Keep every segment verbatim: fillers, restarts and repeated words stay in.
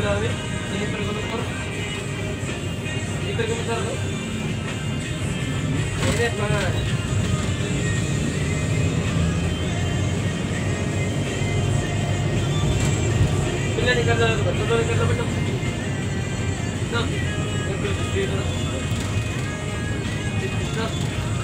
namin. Sinipir ko motor. Sinipir ko motor ko. Init mga. Pila ni kada ba? Todo ni kada ba to? No. Yung British dito na. British na.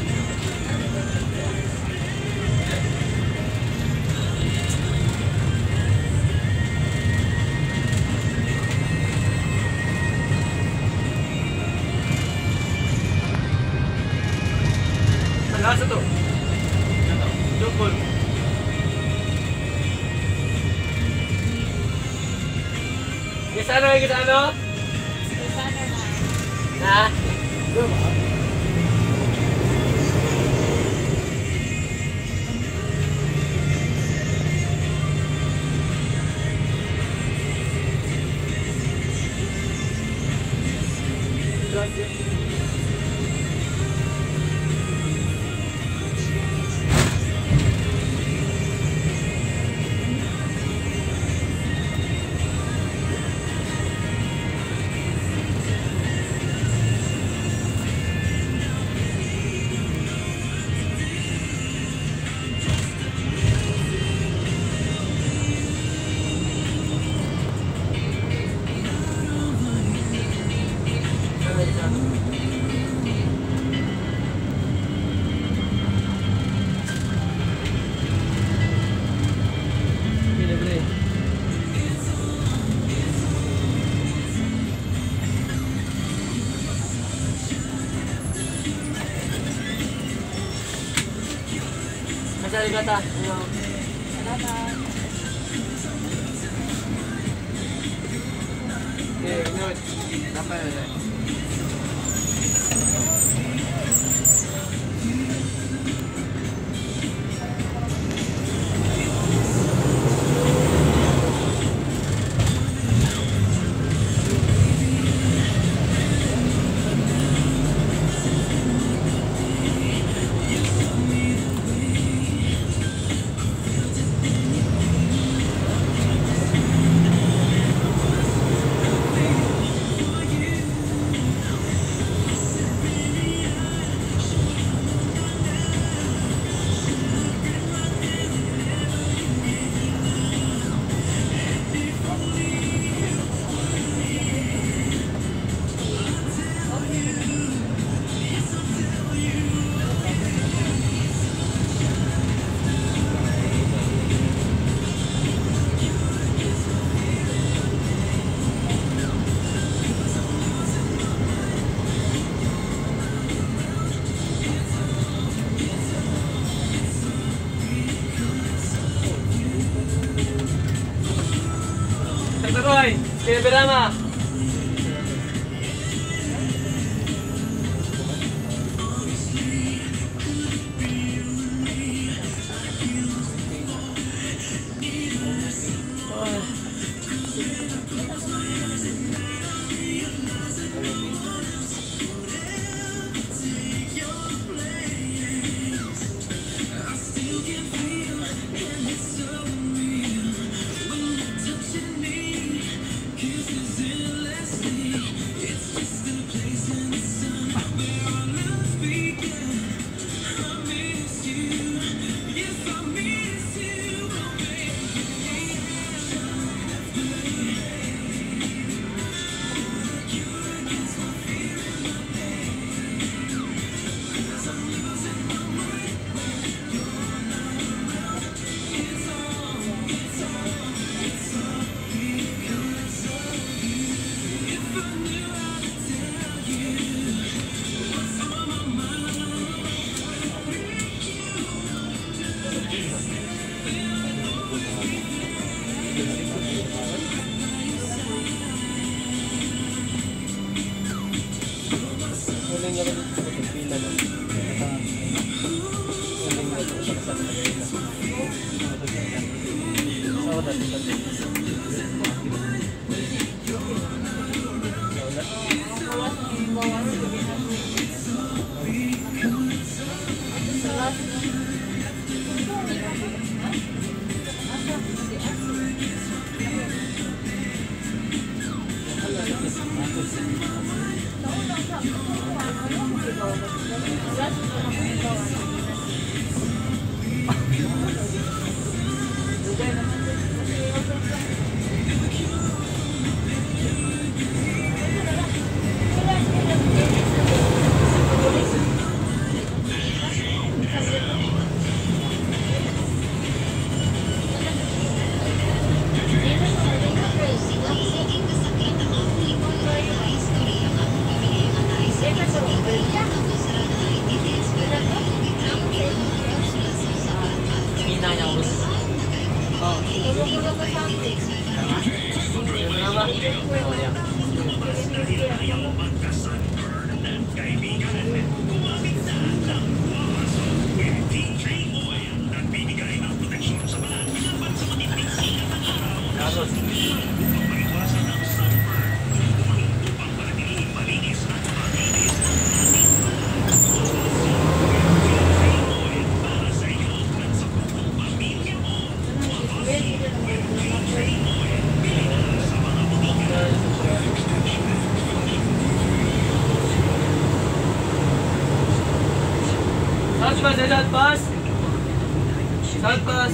Lasa to. Ito. Double. Isa na yung isa ano? Isa na na. Ha? Gracias. Masya kata, Salamat. okay, good. Apa ya? Roy, kaya berama. Mas, sa bus. Sa bus.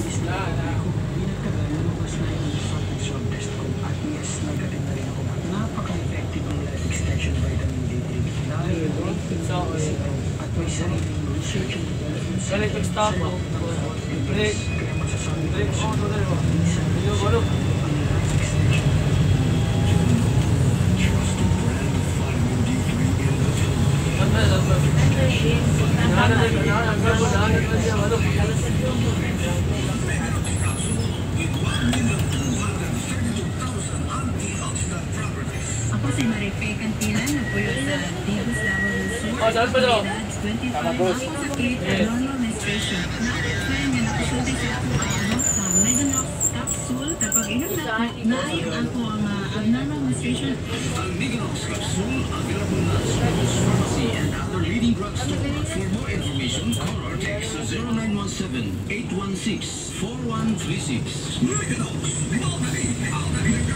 Electric stop. Brake. Brake on to the road. You go look. Ako si Marife Cantilan, nagpuyo sa Digos Davao del Sur. Oh, saan pa daw? twenty-five ako sa eight normal menstruation. Nakakasaya nga nakasulti sa ako ano sa Meganox capsule. Kapag inom na naayon ako ang uh, abnormal menstruation. Ang Meganox capsule available na sa pharmacy and other leading drugstore. For more information, call or text sa zero nine one seven, eight one six, four one three six. Meganox, normally, ang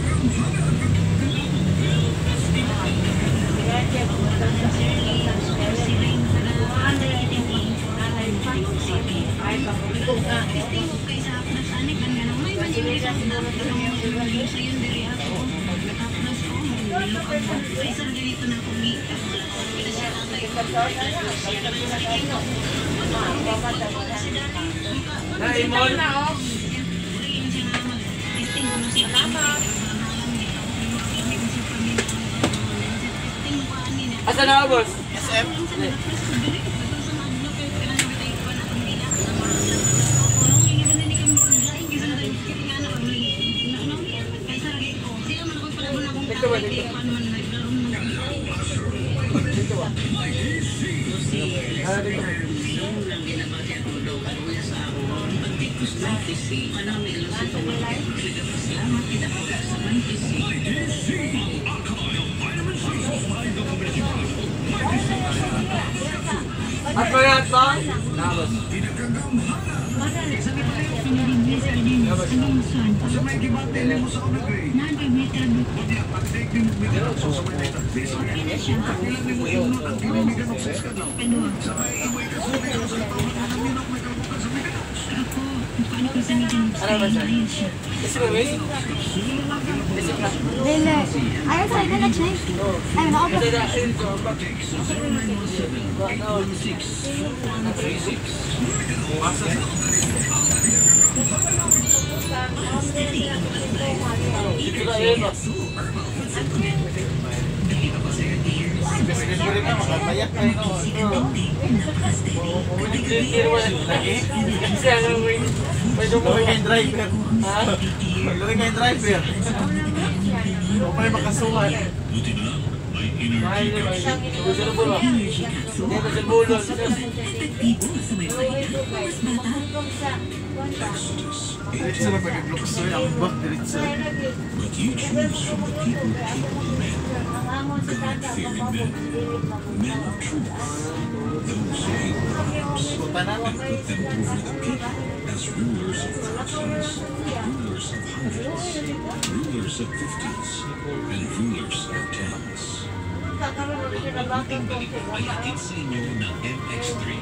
Naimon. Asa na boss? S M. Ito ba dito? Dito ba? Ah, dito. At mayat ba? Nabos. Ano ba siya? Kasi ba wait? Dele. Ayaw sa ito na check. Ay, nakapag. Kasi na, ayun ko. zero nine one seven, eight one six, four one three six. Dito ka yun ba? Kasi dito rin na, makapayak kayo no. Dito mo lagi. Kasi ano mo yun? May Luri dumulong. kayong driver. Ha? Luri kayong driver. Huwag kayo makasuhan. Mahal nyo ba? Gusto na po ba? Hindi ba sa bulol? Diretso na pag-glukso yun. Ang bak, diretso. But you choose from the people capable men, God-fearing men, men of truth, those who hate bribes and put them over the people as rulers of thousands, rulers of hundreds, rulers of fifties, and rulers of tens. Mabuting balik pahatid sa inyo ng M X three.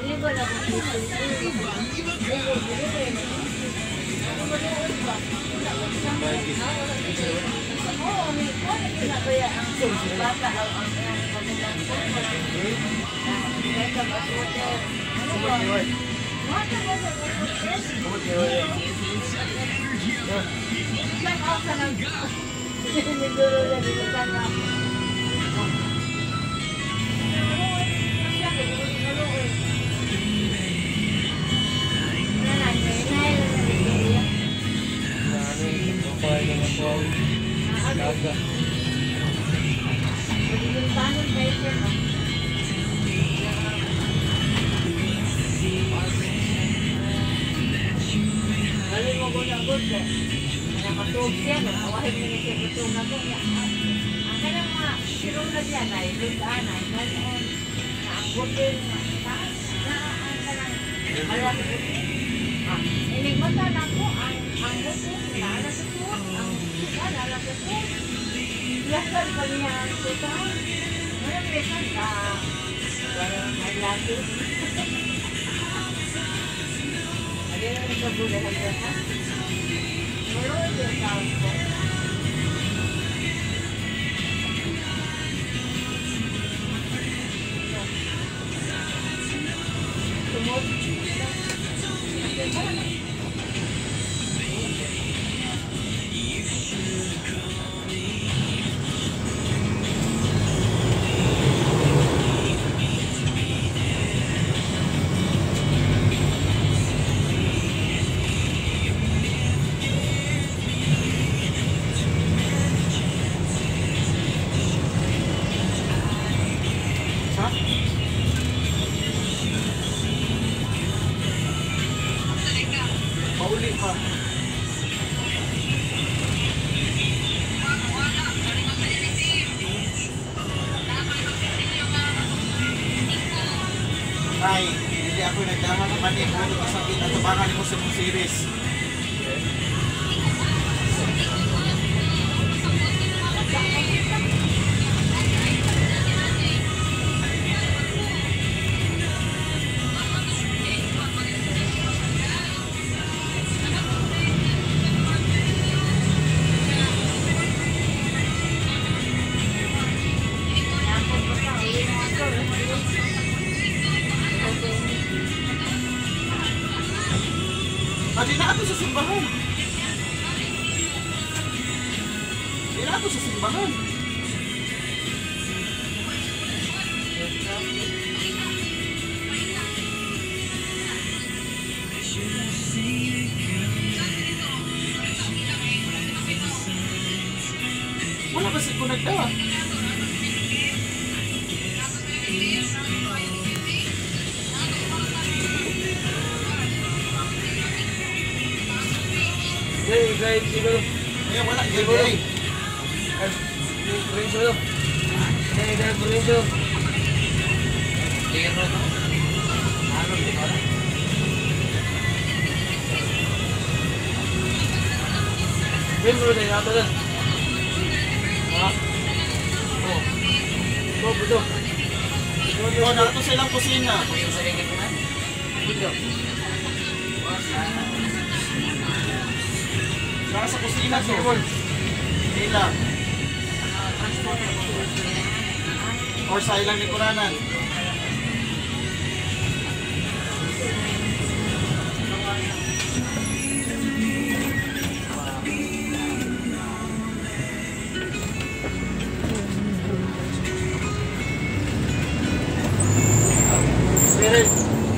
Mauli pa. Ay, hindi ako nagdahan ng mani. Kung ano sa pinatabangan mo sa mong series. Hindi na ako sa simbahan. Hindi na ako sa simbahan. Wala kasi kung nagdawa. Hey, guys, siguro. Kaya wala, hindi ay. Lorenzo. Hey, guys, Lorenzo. Pero no. Ano di ba? Membro din ato din. Ha? Oh. Go, budo. O, nato silang kusina. Yung sa ikit na. Budo. Nasa kusina to. Hindi lang. Or sa ilang likuranan. Meron.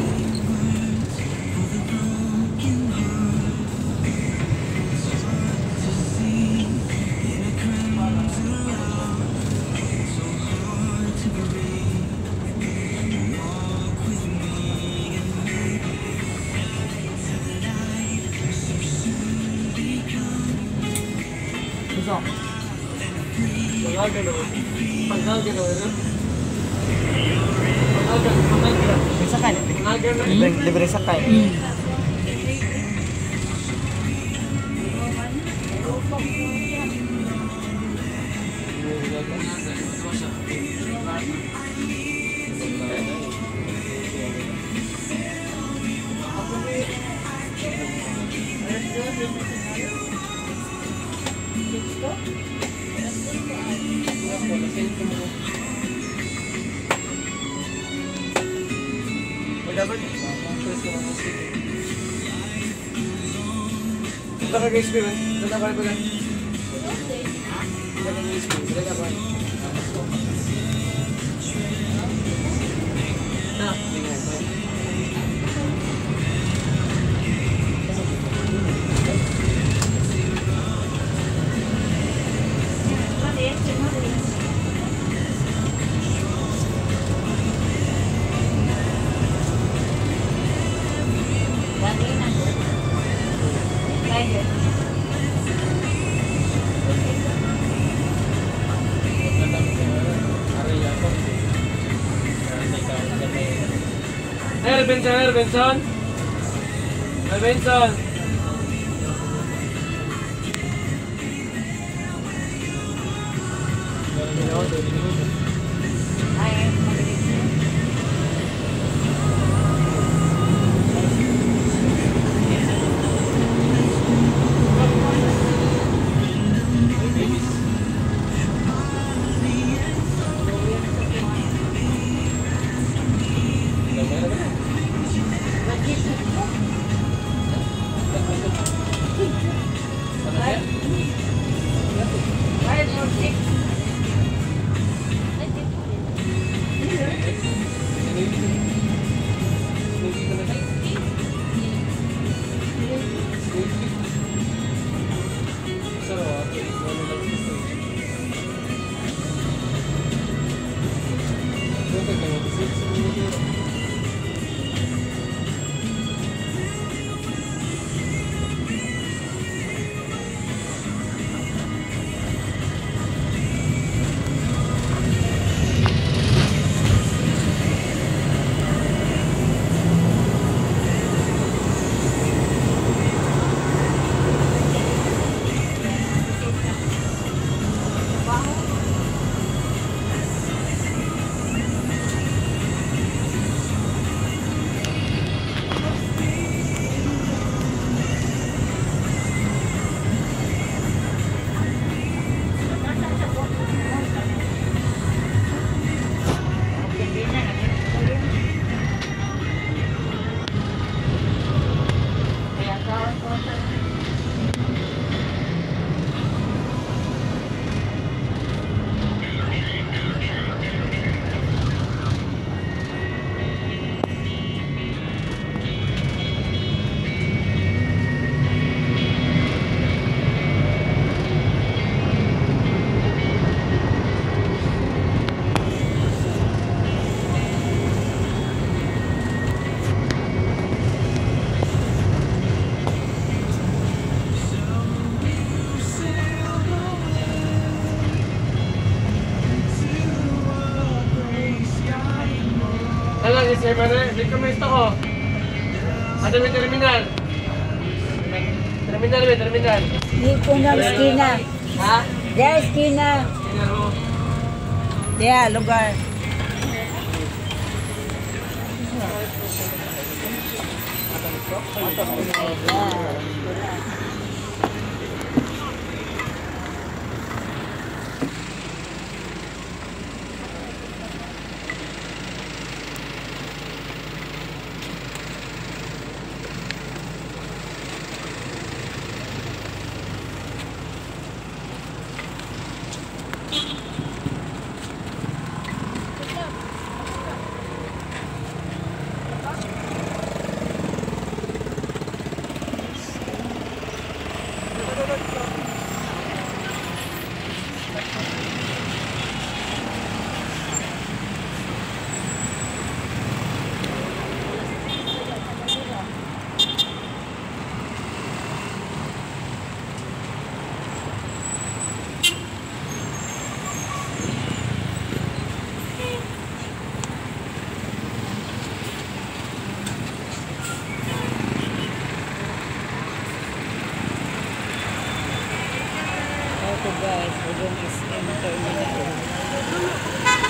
Panggagan naman. Panggagan naman. Panggagan. Panggagan. Sakay. Panggagan naman. Libre, libre sakay. Panggagan naman. Sudah ka guys, Bill. Sudah ka ba? Sudah ka guys, Bill. Sudah ka ba? Nah, Hey, Benson, hey, Benson. Hey, Benson. Alam, si Mana, di ko may ko. Ada may terminal. Terminal, may terminal. Dito na skina. Ha? There skina. Terminal mo. Yeah, lugar. Ito guys, we're going to terminal.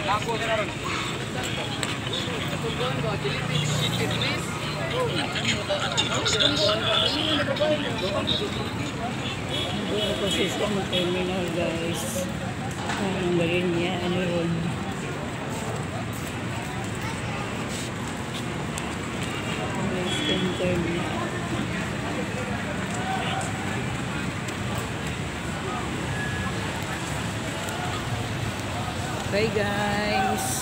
Dito kasi sa mga terminal guys. Ang galing niya, ano yun. Western terminal. Bye guys.